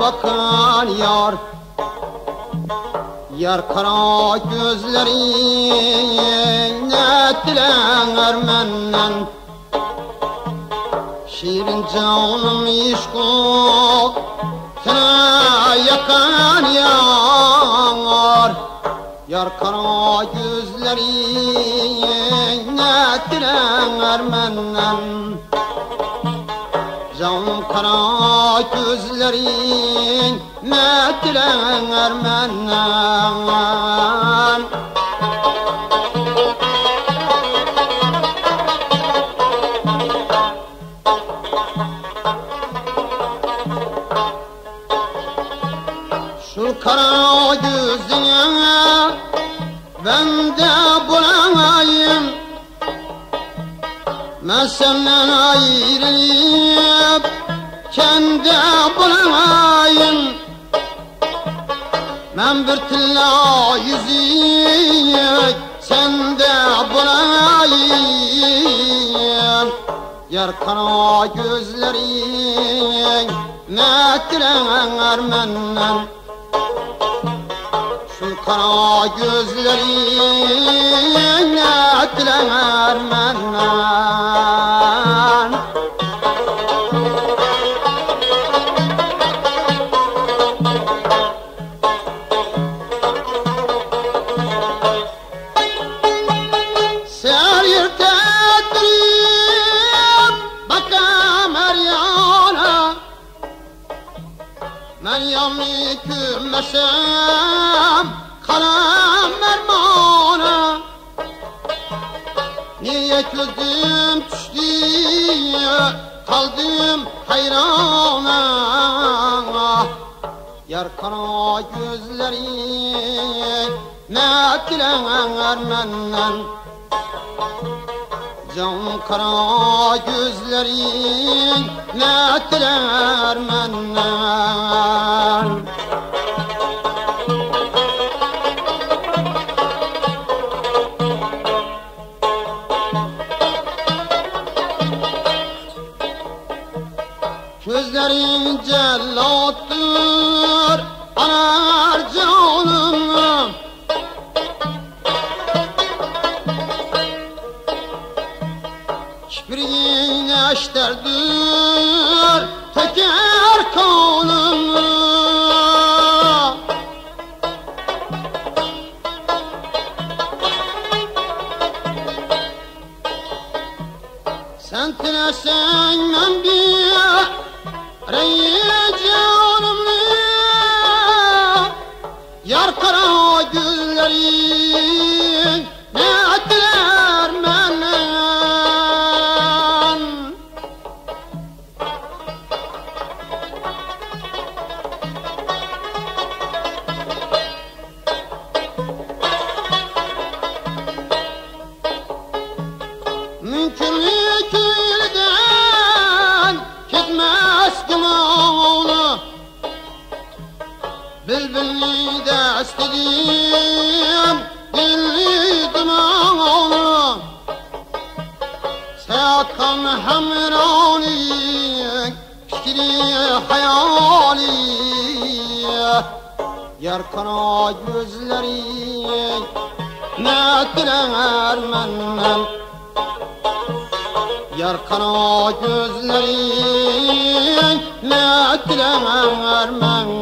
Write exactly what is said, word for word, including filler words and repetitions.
bakan yar, yar kara gözlerin ettiler menden. Şirin canım işkok sana yakan yar, yar kara gözlerin ettiler menden. Canım kara gözlerin ettiler menden. Şu kara gözüne ben de bulayım, ben senden ayrılıp kendi bulayım. Ben bir tilla yüzük sende bulayım, yar kara gözlerin nettiler menden. Şu kara gözlerin nettiler menden. Ser yırtettiriyorum bakam her yana, ben yanlı kümmesem karam mermana. Niye gözüm düştü kaldım hayrana, yar kara gözlerin nettiler menden. Canım kara gözlerin nettiler menden. Gözlerin cellattır anar canım, kibriğin eşterdir teker kanımı. Sen tilesen ben bir reyi canımı, yar kara gözlerin nettiler menden. Mümkünlük ilden gitmez gımağını, bülbülü de istedim dilli dimağını. Seyahatkan hamrani fikri hayali, yar kara gözlerin nettiler menden. Yar kara gözlerin nettiler menden.